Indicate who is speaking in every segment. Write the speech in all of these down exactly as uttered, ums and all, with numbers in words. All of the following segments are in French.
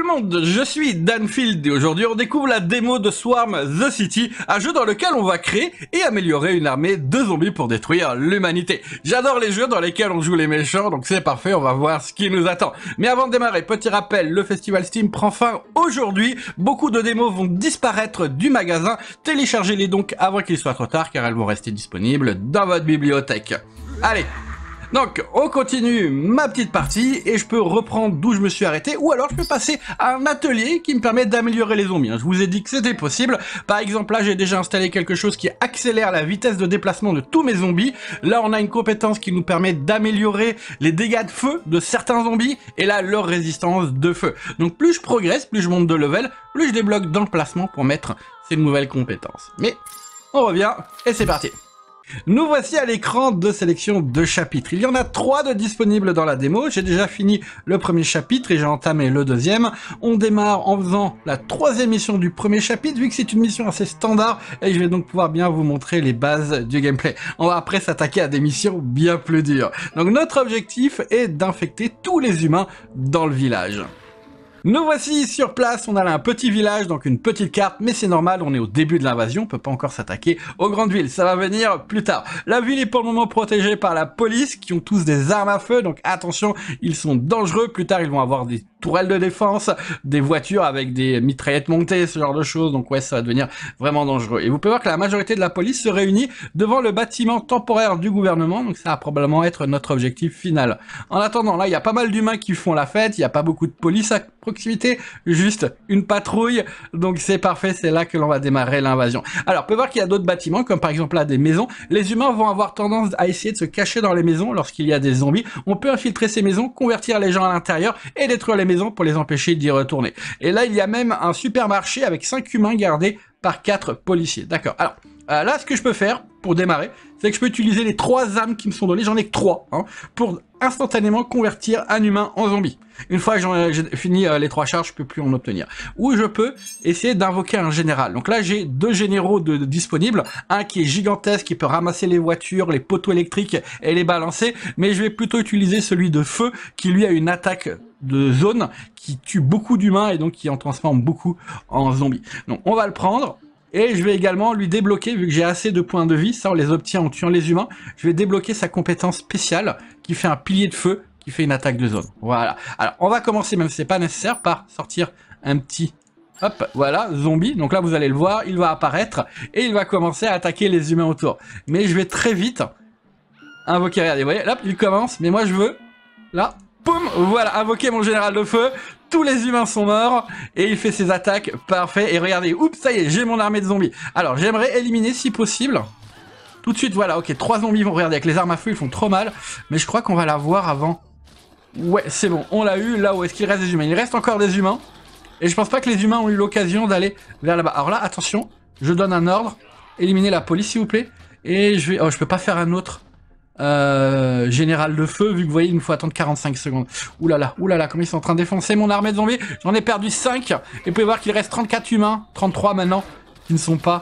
Speaker 1: monde, je suis Danfield et aujourd'hui on découvre la démo de Swarm The City, un jeu dans lequel on va créer et améliorer une armée de zombies pour détruire l'humanité. J'adore les jeux dans lesquels on joue les méchants, donc c'est parfait, on va voir ce qui nous attend. Mais avant de démarrer, petit rappel, le festival Steam prend fin aujourd'hui, beaucoup de démos vont disparaître du magasin, téléchargez-les donc avant qu'il soit trop tard car elles vont rester disponibles dans votre bibliothèque. Allez, donc on continue ma petite partie et je peux reprendre d'où je me suis arrêté ou alors je peux passer à un atelier qui me permet d'améliorer les zombies. Je vous ai dit que c'était possible. Par exemple là j'ai déjà installé quelque chose qui accélère la vitesse de déplacement de tous mes zombies. Là on a une compétence qui nous permet d'améliorer les dégâts de feu de certains zombies et là leur résistance de feu. Donc plus je progresse, plus je monte de level, plus je débloque d'emplacements pour mettre ces nouvelles compétences. Mais on revient et c'est parti. Nous voici à l'écran de sélection de chapitres. Il y en a trois de disponibles dans la démo. J'ai déjà fini le premier chapitre et j'ai entamé le deuxième. On démarre en faisant la troisième mission du premier chapitre, vu que c'est une mission assez standard, et je vais donc pouvoir bien vous montrer les bases du gameplay. On va après s'attaquer à des missions bien plus dures. Donc notre objectif est d'infecter tous les humains dans le village. Nous voici sur place, on a là un petit village, donc une petite carte, mais c'est normal, on est au début de l'invasion, on peut pas encore s'attaquer aux grandes villes, ça va venir plus tard. La ville est pour le moment protégée par la police, qui ont tous des armes à feu, donc attention, ils sont dangereux, plus tard ils vont avoir des tourelles de défense, des voitures avec des mitraillettes montées, ce genre de choses, donc ouais, ça va devenir vraiment dangereux. Et vous pouvez voir que la majorité de la police se réunit devant le bâtiment temporaire du gouvernement, donc ça va probablement être notre objectif final. En attendant, là, il y a pas mal d'humains qui font la fête, il n'y a pas beaucoup de police à proximité, juste une patrouille, donc c'est parfait, c'est là que l'on va démarrer l'invasion. Alors, on peut voir qu'il y a d'autres bâtiments, comme par exemple là, des maisons. Les humains vont avoir tendance à essayer de se cacher dans les maisons lorsqu'il y a des zombies. On peut infiltrer ces maisons, convertir les gens à l'intérieur et détruire les maisons pour les empêcher d'y retourner. Et là, il y a même un supermarché avec cinq humains gardés par quatre policiers. D'accord. Alors, euh, là, ce que je peux faire pour démarrer, c'est que je peux utiliser les trois armes qui me sont données, j'en ai que trois, hein, pour instantanément convertir un humain en zombie. Une fois que j'ai fini euh, les trois charges, je peux plus en obtenir. Ou je peux essayer d'invoquer un général. Donc là, j'ai deux généraux de, de disponibles. Un qui est gigantesque, qui peut ramasser les voitures, les poteaux électriques et les balancer. Mais je vais plutôt utiliser celui de feu, qui lui a une attaque de zone, qui tue beaucoup d'humains et donc qui en transforme beaucoup en zombies. Donc on va le prendre. Et je vais également lui débloquer, vu que j'ai assez de points de vie, ça on les obtient en tuant les humains, je vais débloquer sa compétence spéciale qui fait un pilier de feu, qui fait une attaque de zone. Voilà. Alors on va commencer, même si c'est pas nécessaire, par sortir un petit... Hop, voilà, zombie. Donc là vous allez le voir, il va apparaître et il va commencer à attaquer les humains autour. Mais je vais très vite invoquer, regardez, vous voyez, là il commence, mais moi je veux, là, poum, voilà, invoquer mon général de feu. Tous les humains sont morts et il fait ses attaques, parfait. Et regardez, oups, ça y est, j'ai mon armée de zombies. Alors, j'aimerais éliminer si possible. Tout de suite, voilà, ok, trois zombies vont regarder avec les armes à feu, ils font trop mal. Mais je crois qu'on va la voir avant. Ouais, c'est bon, on l'a eu. Là où est-ce qu'il reste des humains? Il reste encore des humains. Et je pense pas que les humains ont eu l'occasion d'aller vers là-bas. Alors là, attention, je donne un ordre. Éliminer la police, s'il vous plaît. Et je vais... Oh, je peux pas faire un autre... Euh, général de feu, vu que vous voyez, il nous faut attendre quarante-cinq secondes. Oulala, oulala, comme ils sont en train de défoncer mon armée de zombies. J'en ai perdu cinq. Et vous pouvez voir qu'il reste trente-quatre humains, trente-trois maintenant, qui ne sont pas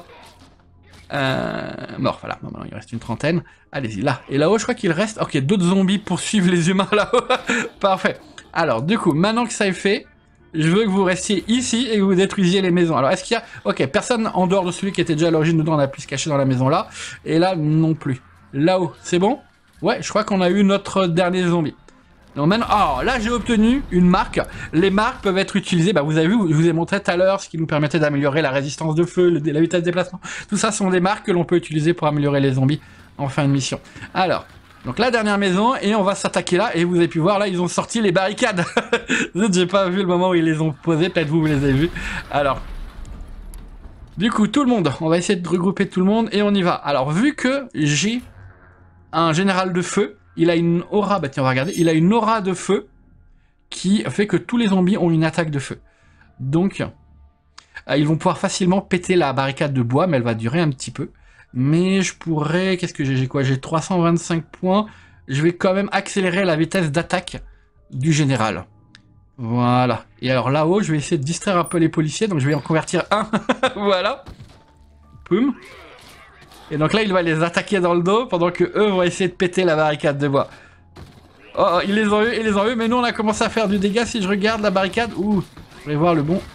Speaker 1: euh, morts. Voilà, maintenant il reste une trentaine. Allez-y, là. Et là-haut, je crois qu'il reste... Ok, d'autres zombies poursuivent les humains là-haut. Parfait. Alors, du coup, maintenant que ça est fait, je veux que vous restiez ici et que vous détruisiez les maisons. Alors, est-ce qu'il y a... Ok, personne en dehors de celui qui était déjà à l'origine dedans, on a pu se cacher dans la maison là. Et là, non plus. Là-haut, c'est bon? Ouais, je crois qu'on a eu notre dernier zombie. Donc maintenant, oh, là j'ai obtenu une marque. Les marques peuvent être utilisées, bah, vous avez vu, je vous ai montré tout à l'heure ce qui nous permettait d'améliorer la résistance de feu, le, la vitesse de déplacement. Tout ça sont des marques que l'on peut utiliser pour améliorer les zombies en fin de mission. Alors, donc la dernière maison, et on va s'attaquer là, et vous avez pu voir, là ils ont sorti les barricades. J'ai pas vu le moment où ils les ont posées, peut-être vous, vous les avez vus. Alors... Du coup, tout le monde, on va essayer de regrouper tout le monde, et on y va. Alors, vu que j'ai... un général de feu, il a une aura, bah tiens on va regarder, il a une aura de feu qui fait que tous les zombies ont une attaque de feu. Donc, euh, ils vont pouvoir facilement péter la barricade de bois, mais elle va durer un petit peu. Mais je pourrais, qu'est-ce que j'ai, j'ai quoi, j'ai trois cent vingt-cinq points, je vais quand même accélérer la vitesse d'attaque du général. Voilà, et alors là-haut, je vais essayer de distraire un peu les policiers, donc je vais en convertir un, voilà. Poum. Et donc là, il va les attaquer dans le dos pendant que eux vont essayer de péter la barricade de bois. Oh, oh, ils les ont eu, ils les ont eu, mais nous on a commencé à faire du dégât. Si je regarde la barricade, ouh, voudrais voir le bon...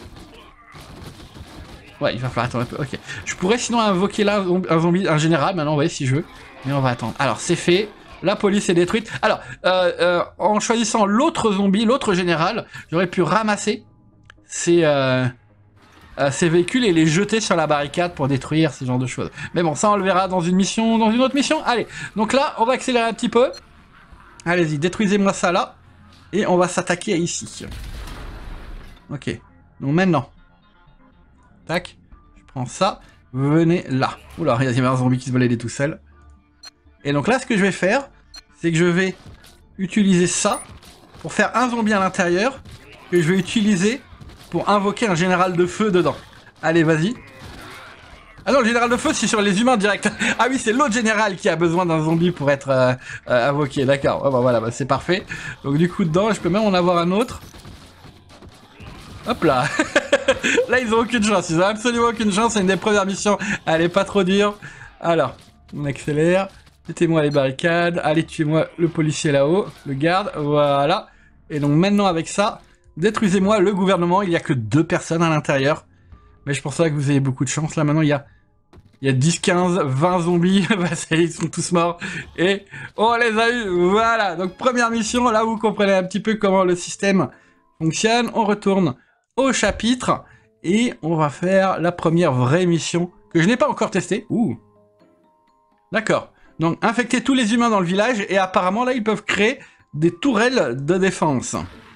Speaker 1: Ouais, il va falloir attendre un peu, ok. Je pourrais sinon invoquer là un zombie, un général, maintenant, ouais, si je veux. Mais on va attendre. Alors, c'est fait. La police est détruite. Alors, euh, euh, en choisissant l'autre zombie, l'autre général, j'aurais pu ramasser ces, euh, euh, ces véhicules et les jeter sur la barricade pour détruire ce genre de choses. Mais bon, ça on le verra dans une mission, dans une autre mission. Allez, donc là, on va accélérer un petit peu. Allez-y, détruisez-moi ça là. Et on va s'attaquer à ici. Ok, donc maintenant... Tac, je prends ça, venez là. Oula, il y a un zombie qui se baladait tout seul. Et donc là, ce que je vais faire, c'est que je vais utiliser ça pour faire un zombie à l'intérieur, que je vais utiliser pour invoquer un général de feu dedans. Allez, vas-y. Ah non, le général de feu, c'est sur les humains direct. Ah oui, c'est l'autre général qui a besoin d'un zombie pour être euh, euh, invoqué, d'accord. Oh, bah, voilà, bah, c'est parfait. Donc du coup, dedans, je peux même en avoir un autre. Hop là. Là, ils ont aucune chance. Ils ont absolument aucune chance. C'est une des premières missions. Elle est pas trop dure. Alors, on accélère. Mettez-moi les barricades. Allez, tuez-moi le policier là-haut. Le garde. Voilà. Et donc, maintenant, avec ça, détruisez-moi le gouvernement. Il n'y a que deux personnes à l'intérieur. Mais je pense pas que vous ayez beaucoup de chance. Là, maintenant, il y a, il y a dix, quinze, vingt zombies. Ils sont tous morts. Et on les a eu. Voilà. Donc, première mission. Là, vous comprenez un petit peu comment le système fonctionne. On retourne au chapitre et on va faire la première vraie mission que je n'ai pas encore testée. Ouh. D'accord. Donc infecter tous les humains dans le village et apparemment là ils peuvent créer des tourelles de défense.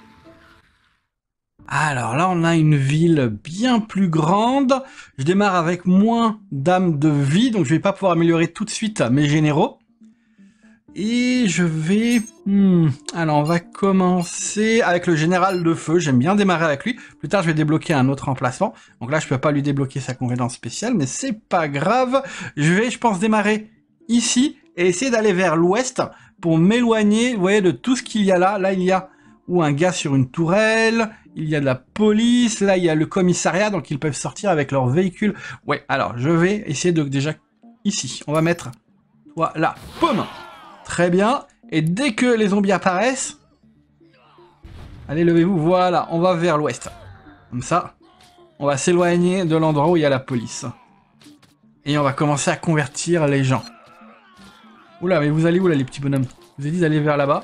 Speaker 1: Alors là on a une ville bien plus grande. Je démarre avec moins d'âme de vie donc je vais pas pouvoir améliorer tout de suite mes généraux. Et je vais... Hmm. Alors, on va commencer avec le général de feu. J'aime bien démarrer avec lui. Plus tard, je vais débloquer un autre emplacement. Donc là, je peux pas lui débloquer sa compétence spéciale, mais c'est pas grave. Je vais, je pense, démarrer ici et essayer d'aller vers l'ouest pour m'éloigner, vous voyez, de tout ce qu'il y a là. Là, il y a ou un gars sur une tourelle, il y a de la police, là, il y a le commissariat, donc ils peuvent sortir avec leur véhicule. Ouais, alors, je vais essayer de... Déjà, ici, on va mettre... Toi, là, poum. Très bien. Et dès que les zombies apparaissent... Allez, levez-vous. Voilà, on va vers l'ouest. Comme ça, on va s'éloigner de l'endroit où il y a la police. Et on va commencer à convertir les gens. Oula, mais vous allez où là, les petits bonhommes? Je vous ai dit d'aller vers là-bas.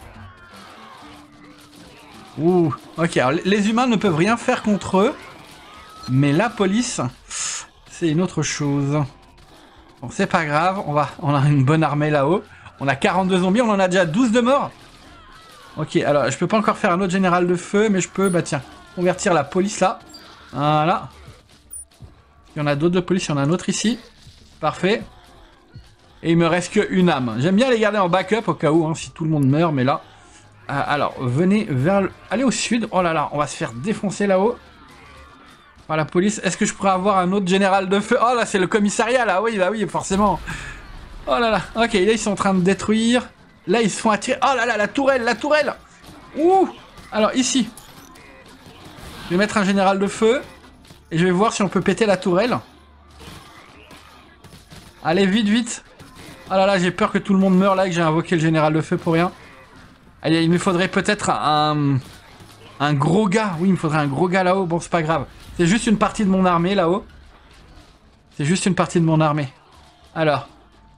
Speaker 1: Ouh, ok. Alors, les humains ne peuvent rien faire contre eux. Mais la police, c'est une autre chose. Bon, c'est pas grave. On, va... on a une bonne armée là-haut. On a quarante-deux zombies, on en a déjà douze de morts. Ok, alors je peux pas encore faire un autre général de feu, mais je peux, bah tiens, convertir la police là. Voilà. Il y en a d'autres de police, il y en a un autre ici. Parfait. Et il me reste qu'une âme. J'aime bien les garder en backup au cas où, hein, si tout le monde meurt, mais là... Euh, alors, venez vers le... Allez au sud. Oh là là, on va se faire défoncer là-haut. Par la police. Est-ce que je pourrais avoir un autre général de feu? Oh là, c'est le commissariat là, oui, bah oui, forcément. Oh là là, ok, là ils sont en train de détruire. Là ils se font attirer. Oh là là, la tourelle, la tourelle. Ouh. Alors ici, je vais mettre un général de feu. Et je vais voir si on peut péter la tourelle. Allez, vite, vite. Oh là là, j'ai peur que tout le monde meure là, que j'ai invoqué le général de feu pour rien. Allez, il me faudrait peut-être un... Un gros gars. Oui, il me faudrait un gros gars là-haut. Bon, c'est pas grave. C'est juste une partie de mon armée là-haut. C'est juste une partie de mon armée. Alors...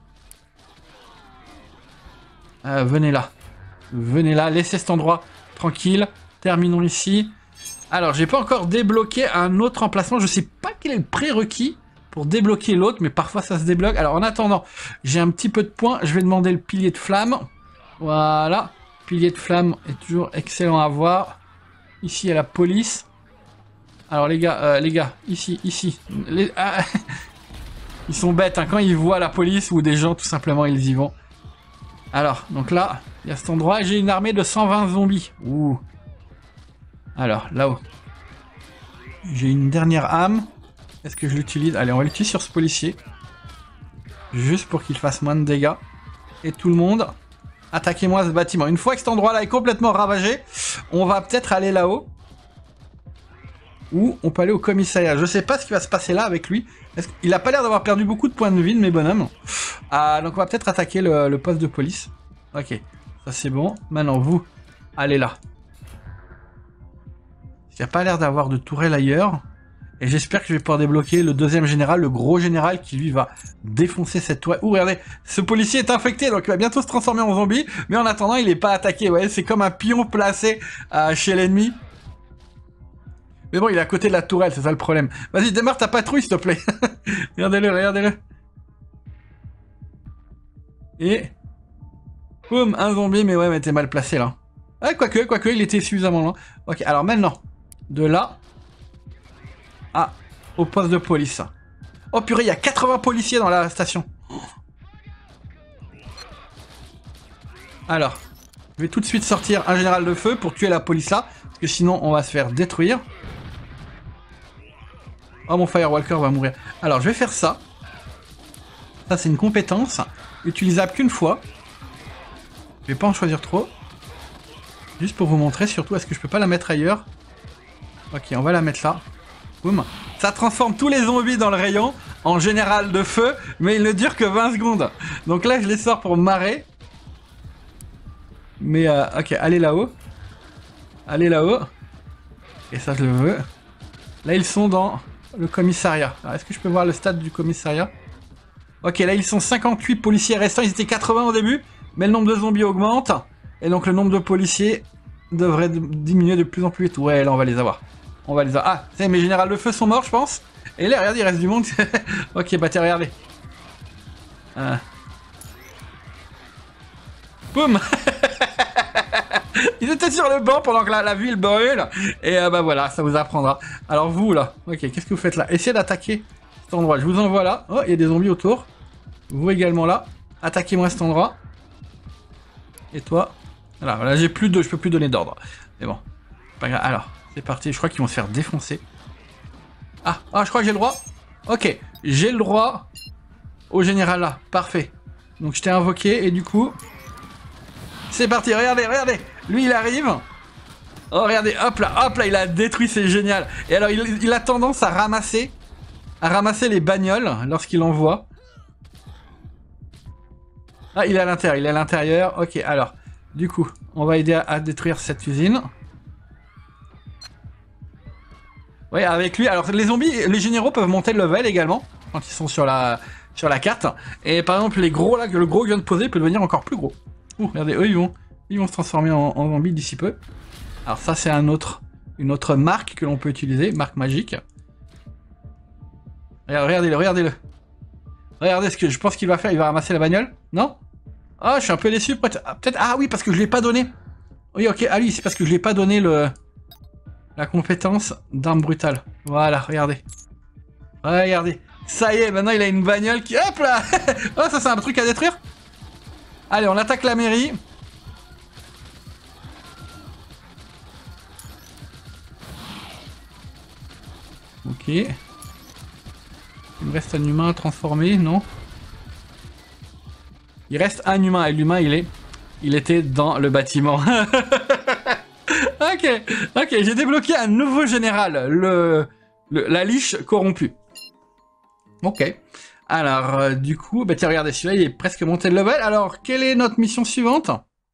Speaker 1: Euh, venez là. Venez là, laissez cet endroit tranquille. Terminons ici. Alors, j'ai pas encore débloqué un autre emplacement. Je sais pas quel est le prérequis pour débloquer l'autre, mais parfois ça se débloque. Alors, en attendant, j'ai un petit peu de points. Je vais demander le pilier de flamme. Voilà. Pilier de flamme est toujours excellent à voir. Ici, il y a la police. Alors, les gars, euh, les gars, ici, ici. Les... Ah, ils sont bêtes, hein. Quand ils voient la police ou des gens, tout simplement, ils y vont. Alors, donc là, il y a cet endroit, j'ai une armée de cent vingt zombies. Ouh. Alors, là-haut. J'ai une dernière âme. Est-ce que je l'utilise? Allez, on va l'utiliser sur ce policier. Juste pour qu'il fasse moins de dégâts. Et tout le monde, attaquez-moi ce bâtiment. Une fois que cet endroit-là est complètement ravagé, on va peut-être aller là-haut. Ou on peut aller au commissariat. Je sais pas ce qui va se passer là avec lui. Il a pas l'air d'avoir perdu beaucoup de points de vie de mes bonhommes. Ah, donc on va peut-être attaquer le, le poste de police. Ok, ça c'est bon. Maintenant vous, allez là. Il n'y a pas l'air d'avoir de tourelle ailleurs. Et j'espère que je vais pouvoir débloquer le deuxième général, le gros général qui lui va défoncer cette tourelle. Ouh, regardez, ce policier est infecté, donc il va bientôt se transformer en zombie. Mais en attendant, il n'est pas attaqué. Vous voyez, c'est comme un pion placé euh, chez l'ennemi. Mais bon, il est à côté de la tourelle, c'est ça le problème. Vas-y, démarre ta patrouille, s'il te plaît. Regardez-le, regardez-le. Et... boum, un zombie, mais ouais, mais t'es mal placé, là. Ah, quoique, quoique, il était suffisamment loin. Ok, alors maintenant, de là... ah, au poste de police. Oh purée, il y a quatre-vingts policiers dans la station. Alors, je vais tout de suite sortir un général de feu pour tuer la police là, parce que sinon on va se faire détruire. Oh, mon Firewalker va mourir. Alors, je vais faire ça. Ça, c'est une compétence utilisable qu'une fois. Je vais pas en choisir trop. Juste pour vous montrer, surtout, est-ce que je peux pas la mettre ailleurs? Ok, on va la mettre là. Boum. Ça transforme tous les zombies dans le rayon en général de feu, mais il ne dure que vingt secondes. Donc là, je les sors pour marrer. Mais, euh, ok, allez là-haut. Allez là-haut. Et ça, je le veux. Là, ils sont dans le commissariat. Est-ce que je peux voir le stade du commissariat? Ok, là, ils sont cinquante-huit policiers restants. Ils étaient quatre-vingts au début, mais le nombre de zombies augmente. Et donc, le nombre de policiers devrait diminuer de plus en plus vite. Ouais, là, on va les avoir. On va les avoir. Ah, c'est mes générales de feu sont morts, je pense. Et là, regardez, il reste du monde. Ok, bah tiens, regardez. Euh... Boum. Ils étaient sur le banc pendant que la, la ville brûle. Et euh, bah voilà, ça vous apprendra. Alors vous, là. Ok, qu'est-ce que vous faites là? Essayez d'attaquer cet endroit. Je vous envoie là. Oh, il y a des zombies autour. Vous également là. Attaquez-moi cet endroit. Et toi. Voilà, là, j'ai plus de... je peux plus donner d'ordre. Mais bon. Pas grave. Alors... c'est parti, je crois qu'ils vont se faire défoncer. Ah, ah, je crois que j'ai le droit. Ok, j'ai le droit au général là, parfait. Donc je t'ai invoqué et du coup... c'est parti, regardez, regardez. Lui il arrive. Oh regardez, hop là, hop là, il a détruit, c'est génial. Et alors il, il a tendance à ramasser, à ramasser les bagnoles lorsqu'il en voit. Ah, il est à l'intérieur, il est à l'intérieur. Ok, alors, du coup, on va aider à, à détruire cette usine. Oui, avec lui. Alors, les zombies, les généraux peuvent monter le level également, quand ils sont sur la, sur la carte. Et par exemple, les gros là, le gros que je viens de poser peut devenir encore plus gros. Ouh, regardez, eux, ils vont, ils vont se transformer en, en zombies d'ici peu. Alors ça, c'est un autre, une autre marque que l'on peut utiliser, marque magique. Regardez-le, regardez-le. Regardez ce que je pense qu'il va faire, il va ramasser la bagnole. Non? Ah, oh, je suis un peu déçu. Peut-être, ah oui, parce que je l'ai pas donné. Oui, ok, ah oui, c'est parce que je l'ai pas donné le... la compétence d'arme brutale. Voilà, regardez. Regardez. Ça y est, maintenant il a une bagnole qui... hop là. Oh, ça c'est un truc à détruire. Allez, on attaque la mairie. Ok. Il me reste un humain à transformer, non? Il reste un humain, et l'humain il est... il était dans le bâtiment. Ok, ok, j'ai débloqué un nouveau général, le, le la liche corrompue. Ok. Alors, euh, du coup, bah tiens, regardez, celui-là, il est presque monté de level. Alors, quelle est notre mission suivante?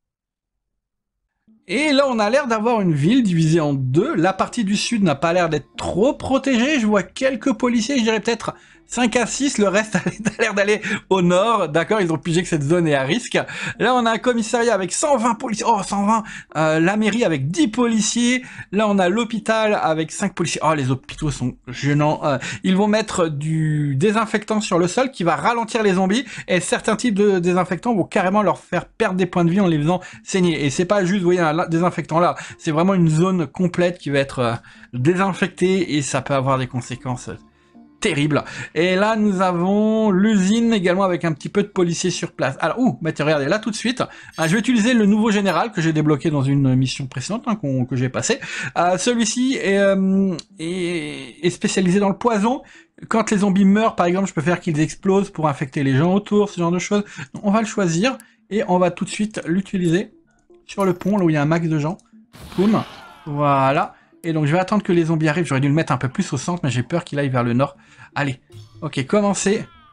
Speaker 1: Et là, on a l'air d'avoir une ville divisée en deux. La partie du sud n'a pas l'air d'être trop protégée. Je vois quelques policiers, je dirais peut-être cinq à six. Le reste a l'air d'aller au nord. D'accord, ils ont pigé que cette zone est à risque. Là, on a un commissariat avec cent vingt policiers. Oh, cent vingt. Euh, la mairie avec dix policiers. Là, on a l'hôpital avec cinq policiers. Oh, les hôpitaux sont gênants. Euh, ils vont mettre du désinfectant sur le sol qui va ralentir les zombies. Et certains types de désinfectants vont carrément leur faire perdre des points de vie en les faisant saigner. Et c'est pas juste, vous voyez, un désinfectant là. C'est vraiment une zone complète qui va être euh, désinfectée et ça peut avoir des conséquences terribles. Et là, nous avons l'usine également avec un petit peu de policiers sur place. Alors, ouh, bah tiens, regardez, là tout de suite, euh, je vais utiliser le nouveau général que j'ai débloqué dans une mission précédente hein, qu'on, que j'ai passé. Euh, celui-ci est, euh, est, est spécialisé dans le poison. Quand les zombies meurent, par exemple, je peux faire qu'ils explosent pour infecter les gens autour, ce genre de choses. Donc, on va le choisir et on va tout de suite l'utiliser sur le pont, là où il y a un max de gens. Boum. Voilà. Et donc, je vais attendre que les zombies arrivent. J'aurais dû le mettre un peu plus au centre, mais j'ai peur qu'il aille vers le nord. Allez. Ok, commencez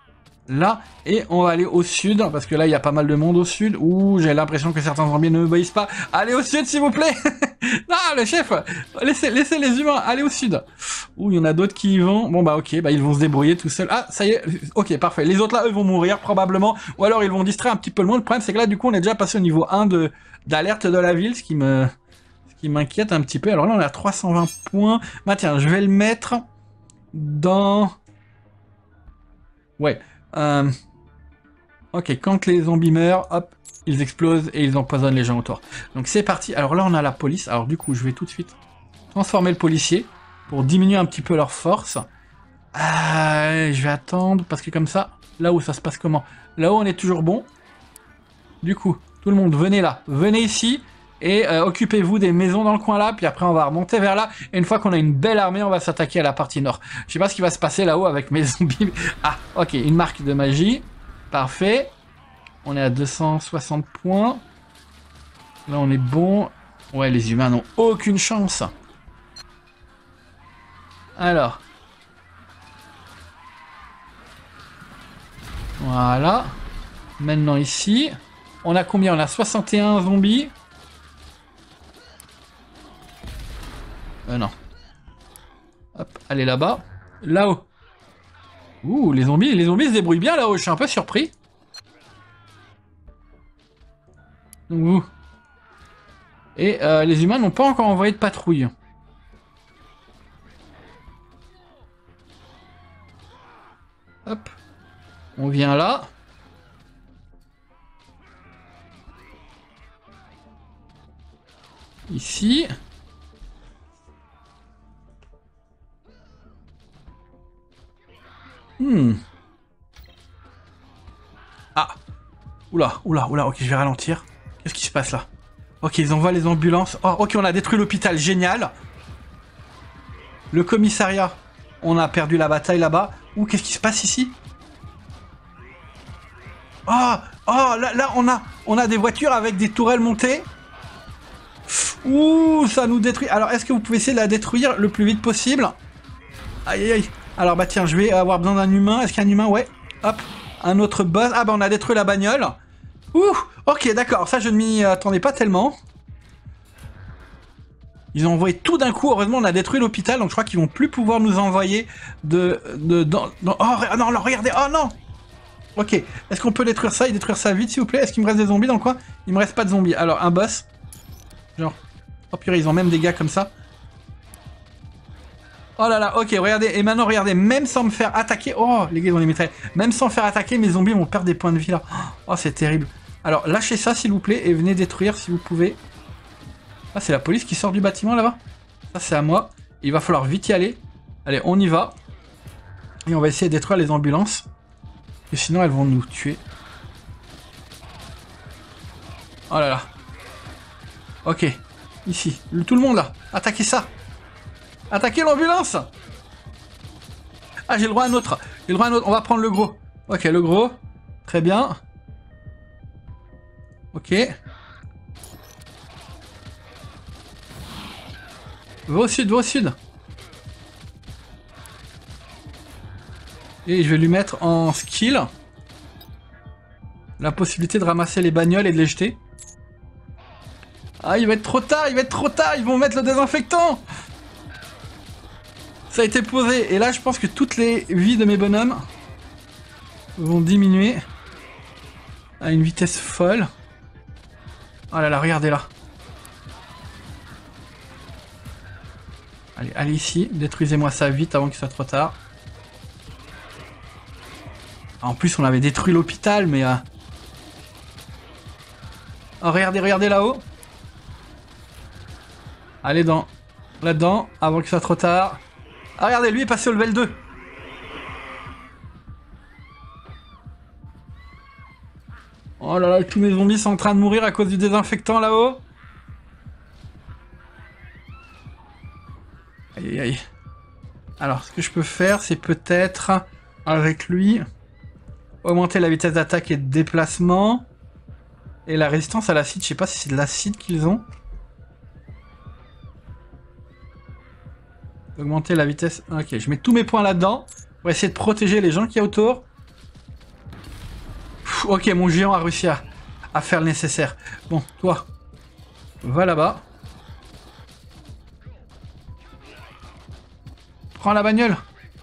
Speaker 1: là. Et on va aller au sud, parce que là, il y a pas mal de monde au sud. Ouh, j'ai l'impression que certains zombies ne m'obéissent pas. Allez au sud, s'il vous plaît. Ah, le chef, laissez, laissez les humains, allez au sud. Ouh, il y en a d'autres qui y vont. Bon, bah ok, bah ils vont se débrouiller tout seuls. Ah, ça y est, ok, parfait. Les autres là, eux, vont mourir, probablement. Ou alors, ils vont distraire un petit peu le monde. Le problème, c'est que là, du coup, on est déjà passé au niveau un de d'alerte de la ville, ce qui me... ce qui m'inquiète un petit peu. Alors là, on est à trois cent vingt points. Bah tiens, je vais le mettre dans... Ouais. Euh... Ok, quand les zombies meurent, hop, ils explosent et ils empoisonnent les gens autour. Donc c'est parti. Alors là, on a la police. Alors du coup, je vais tout de suite transformer le policier pour diminuer un petit peu leur force. Euh, je vais attendre parce que comme ça, là où ça se passe comment? Là-haut, on est toujours bon. Du coup, tout le monde, venez là. Venez ici et euh, occupez-vous des maisons dans le coin là. Puis après, on va remonter vers là. Et une fois qu'on a une belle armée, on va s'attaquer à la partie nord. Je sais pas ce qui va se passer là-haut avec mes zombies. Ah, ok, une marque de magie. Parfait. On est à deux cent soixante points. Là, on est bon. Ouais, les humains n'ont aucune chance. Alors. Voilà. Maintenant, ici. On a combien? On a soixante et un zombies. Euh, non. Hop, allez là-bas. Là-haut. Ouh, les zombies, les zombies se débrouillent bien là-haut. Je suis un peu surpris. Donc vous. Et euh, les humains n'ont pas encore envoyé de patrouille. Hop. On vient là. Ici. Hmm. Ah. Oula, oula, oula. Ok, je vais ralentir. Qu'est-ce qui se passe là? Ok, ils envoient les ambulances. Oh, ok, on a détruit l'hôpital. Génial. Le commissariat. On a perdu la bataille là-bas. Ouh, qu'est-ce qui se passe ici? Oh, oh, là, là, on a, on a des voitures avec des tourelles montées. Ouh, ça nous détruit. Alors, est-ce que vous pouvez essayer de la détruire le plus vite possible? Aïe, aïe, aïe. Alors, bah tiens, je vais avoir besoin d'un humain. Est-ce qu'il y a un humain? Ouais. Hop. Un autre boss. Ah, bah on a détruit la bagnole. Ouh, ok, d'accord. Ça, je ne m'y attendais pas tellement. Ils ont envoyé tout d'un coup. Heureusement, on a détruit l'hôpital. Donc, je crois qu'ils vont plus pouvoir nous envoyer de... de dans, dans... Oh, non, non, regardez. Oh, non. Ok. Est-ce qu'on peut détruire ça et détruire ça vite, s'il vous plaît? Est-ce qu'il me reste des zombies dans le coin? Il me reste pas de zombies. Alors, un boss. Genre... Oh, purée, ils ont même des gars comme ça. Oh là là, ok, regardez. Et maintenant, regardez. Même sans me faire attaquer... Oh, les gars, ils ont des mitraillettes. Même sans faire attaquer, mes zombies vont perdre des points de vie, là. Oh, c'est terrible. Alors, lâchez ça, s'il vous plaît, et venez détruire, si vous pouvez. Ah, c'est la police qui sort du bâtiment, là-bas. Ça, c'est à moi. Il va falloir vite y aller. Allez, on y va. Et on va essayer de détruire les ambulances. Et sinon, elles vont nous tuer. Oh là là. Ok. Ici. Tout le monde, là. Attaquez ça. Attaquez l'ambulance. Ah, j'ai le droit à un autre. J'ai le droit à un autre. On va prendre le gros. Ok, le gros. Très bien. Ok. Va au sud, va au sud. Et je vais lui mettre en skill la possibilité de ramasser les bagnoles et de les jeter. Ah, il va être trop tard, il va être trop tard. Ils vont mettre le désinfectant. Ça a été posé. Et là, je pense que toutes les vies de mes bonhommes vont diminuer à une vitesse folle. Oh là là, regardez là. Allez, allez ici. Détruisez-moi ça vite avant qu'il soit trop tard. En plus, on avait détruit l'hôpital, mais... Euh... Oh, regardez, regardez là-haut. Allez dans... là-dedans, avant qu'il soit trop tard. Ah, regardez, lui est passé au level deux. Oh là là, tous mes zombies sont en train de mourir à cause du désinfectant là-haut. Aïe aïe aïe. Alors, ce que je peux faire, c'est peut-être, avec lui, augmenter la vitesse d'attaque et de déplacement. Et la résistance à l'acide, je sais pas si c'est de l'acide qu'ils ont. Augmenter la vitesse... Ok, je mets tous mes points là-dedans. Pour essayer de protéger les gens qui y a autour. Ouf, ok, mon géant a réussi à, à faire le nécessaire. Bon, toi, va là-bas. Prends la bagnole.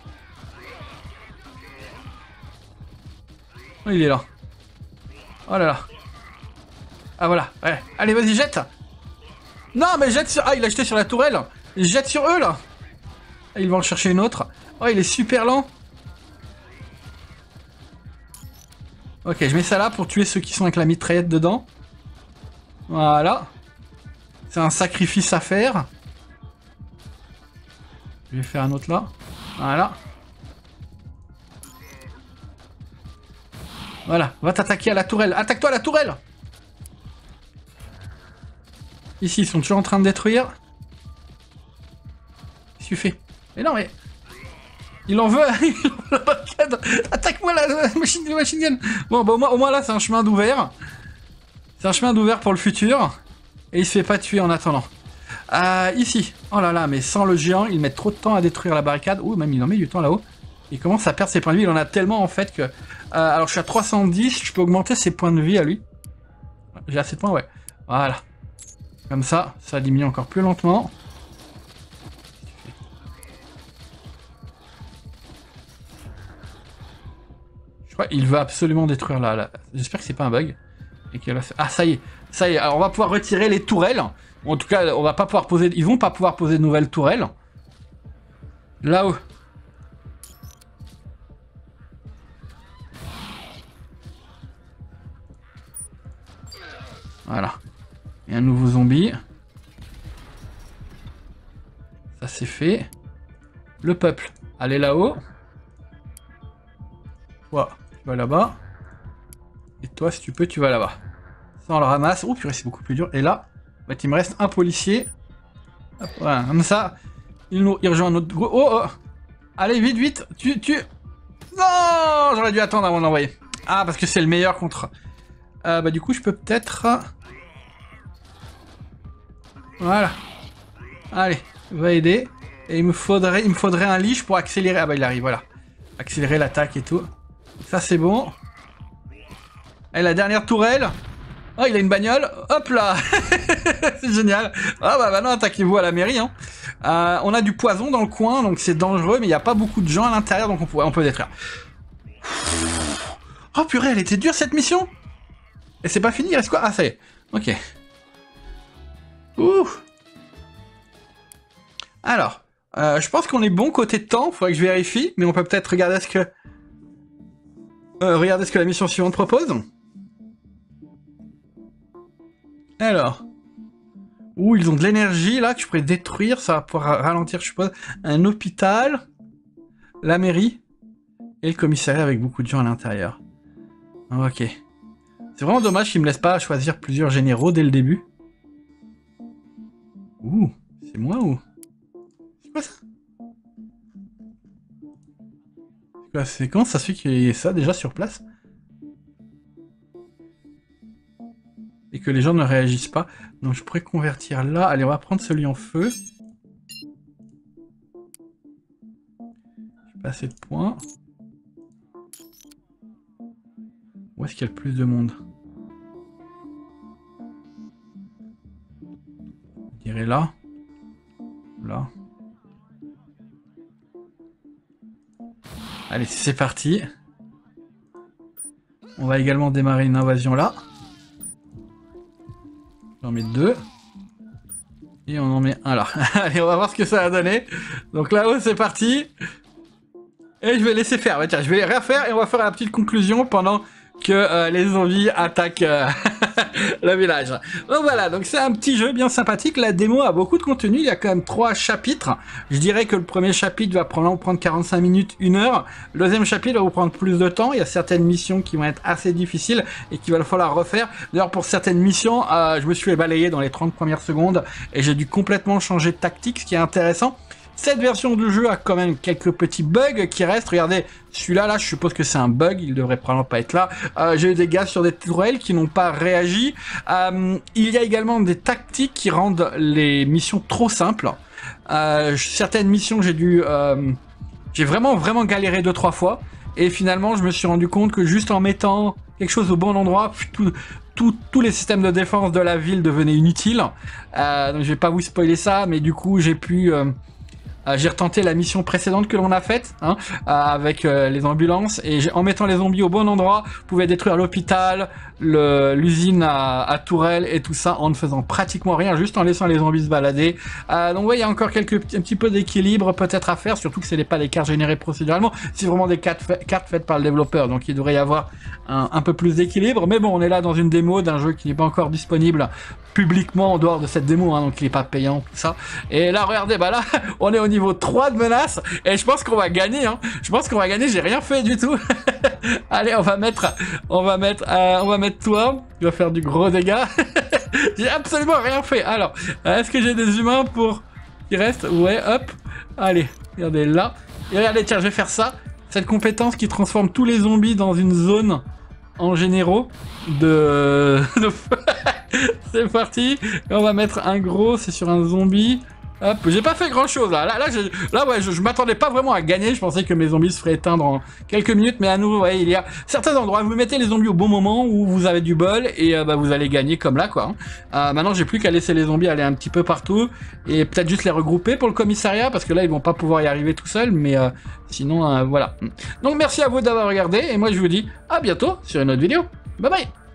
Speaker 1: Oh, il est là. Oh là là. Ah voilà, ouais. Allez, vas-y, jette. Non, mais jette sur... Ah, il a jeté sur la tourelle. Jette sur eux, là. Ah, il va en chercher une autre. Oh, il est super lent. Ok, je mets ça là pour tuer ceux qui sont avec la mitraillette dedans. Voilà. C'est un sacrifice à faire. Je vais faire un autre là. Voilà. Voilà, va t'attaquer à la tourelle. Attaque-toi à la tourelle. Ici, ils sont toujours en train de détruire. Qu'est-ce que tu fais? Mais non, mais... Il en veut, il en veut la barricade. Attaque-moi la, la machine, la machine gun. Bon, bah au moins, au moins là, c'est un chemin d'ouvert. C'est un chemin d'ouvert pour le futur. Et il se fait pas tuer en attendant. Euh, ici. Oh là là, mais sans le géant, il met trop de temps à détruire la barricade. Ouh, même il en met du temps là-haut. Il commence à perdre ses points de vie. Il en a tellement en fait que... Euh, alors je suis à trois cent dix, je peux augmenter ses points de vie à lui. J'ai assez de points, ouais. Voilà. Comme ça, ça diminue encore plus lentement. Je crois qu'il veut absolument détruire là. là. J'espère que c'est pas un bug. Et que là, ah ça y est, ça y est. Alors on va pouvoir retirer les tourelles. En tout cas, on va pas pouvoir poser. Ils vont pas pouvoir poser de nouvelles tourelles. Là-haut. Voilà. Et un nouveau zombie. Ça c'est fait. Le peuple. Allez là-haut. Toi, tu vas là-bas. Et toi, si tu peux, tu vas là-bas. Ça, on le ramasse. Oh, purée, c'est beaucoup plus dur. Et là, bah, il me reste un policier. Hop, voilà, comme ça. Il, nous, il rejoint un autre gros. Oh, oh. Allez, vite, vite. Tu, tu. Non, j'aurais dû attendre avant d'envoyer. Ah, parce que c'est le meilleur contre... Euh, bah, du coup, je peux peut-être... Voilà. Allez, va aider. Et il me faudrait, il me faudrait un leash pour accélérer. Ah bah il arrive, voilà. Accélérer l'attaque et tout. Ça c'est bon. Et la dernière tourelle. Oh, il a une bagnole. Hop là. C'est génial. Ah bah maintenant attaquez-vous à la mairie. Hein. Euh, on a du poison dans le coin, donc c'est dangereux, mais il n'y a pas beaucoup de gens à l'intérieur, donc on peut, on peut détruire. Oh purée, elle était dure cette mission. Et c'est pas fini, il reste quoi? Ah ça y est. Ok. Ouh. Alors, euh, je pense qu'on est bon côté temps, faudrait que je vérifie, mais on peut peut-être regarder ce que... Euh, regardez ce que la mission suivante propose. Alors... Ouh, ils ont de l'énergie là que je pourrais détruire, ça va pouvoir ralentir, je suppose. Un hôpital, la mairie, et le commissariat avec beaucoup de gens à l'intérieur. Ok. C'est vraiment dommage qu'ils me laissent pas choisir plusieurs généraux dès le début. Ouh, c'est moi ou... C'est quoi ça? C'est quoi, c'est comment ça se fait qu'il y ait ça déjà sur place? Et que les gens ne réagissent pas. Donc je pourrais convertir là. Allez, on va prendre celui en feu. J'ai pas assez de points. Où est-ce qu'il y a le plus de monde? Je dirais là. Là. Allez, c'est parti. On va également démarrer une invasion là. J'en mets deux. Et on en met un là. Allez, on va voir ce que ça va donner. Donc là-haut, c'est parti. Et je vais laisser faire. Ouais, tiens, je vais rien faire et on va faire la petite conclusion pendant que euh, les zombies attaquent euh, le village. Donc voilà, donc c'est un petit jeu bien sympathique. La démo a beaucoup de contenu, il y a quand même trois chapitres. Je dirais que le premier chapitre va probablement prendre quarante-cinq minutes, une heure. Le deuxième chapitre va vous prendre plus de temps. Il y a certaines missions qui vont être assez difficiles et qu'il va falloir refaire. D'ailleurs, pour certaines missions, euh, je me suis balayé dans les trente premières secondes et j'ai dû complètement changer de tactique, ce qui est intéressant. Cette version du jeu a quand même quelques petits bugs qui restent. Regardez, celui-là, là, je suppose que c'est un bug. Il devrait probablement pas être là. Euh, j'ai eu des gars sur des tourelles qui n'ont pas réagi. Euh, il y a également des tactiques qui rendent les missions trop simples. Euh, certaines missions, j'ai dû... Euh, j'ai vraiment, vraiment galéré deux, trois fois. Et finalement, je me suis rendu compte que juste en mettant quelque chose au bon endroit, tout, tout, tous les systèmes de défense de la ville devenaient inutiles. Euh, donc je vais pas vous spoiler ça, mais du coup j'ai pu... Euh, Euh, j'ai retenté la mission précédente que l'on a faite, hein, euh, avec euh, les ambulances, et en mettant les zombies au bon endroit, vous pouvez détruire l'hôpital, l'usine à, à Tourelle et tout ça en ne faisant pratiquement rien, juste en laissant les zombies se balader. Euh, donc ouais, il y a encore quelques un petit peu d'équilibre peut-être à faire, surtout que ce n'est pas des cartes générées procéduralement, c'est vraiment des cartes, fa cartes faites par le développeur, donc il devrait y avoir un, un peu plus d'équilibre. Mais bon, on est là dans une démo d'un jeu qui n'est pas encore disponible publiquement en dehors de cette démo, hein, donc il n'est pas payant, tout ça. Et là, regardez, bah là, on est au niveau trois de menaces, et je pense qu'on va gagner, hein. Je pense qu'on va gagner, j'ai rien fait du tout. Allez, on va mettre, on va mettre, euh, on va mettre toi, tu vas faire du gros dégât. J'ai absolument rien fait. Alors, est-ce que j'ai des humains pour qui restent? Ouais, hop. Allez, regardez là. Et regardez, tiens, je vais faire ça. Cette compétence qui transforme tous les zombies dans une zone en généraux de... de... C'est parti. Et on va mettre un gros, c'est sur un zombie. Hop, j'ai pas fait grand chose là. Là, là, je, là ouais, je, je m'attendais pas vraiment à gagner. Je pensais que mes zombies se feraient éteindre en quelques minutes, mais à nouveau, ouais, il y a certains endroits. Vous mettez les zombies au bon moment où vous avez du bol et euh, bah, vous allez gagner comme là, quoi. Euh, maintenant, j'ai plus qu'à laisser les zombies aller un petit peu partout et peut-être juste les regrouper pour le commissariat parce que là, ils vont pas pouvoir y arriver tout seuls. Mais euh, sinon, euh, voilà. Donc, merci à vous d'avoir regardé et moi, je vous dis à bientôt sur une autre vidéo. Bye bye.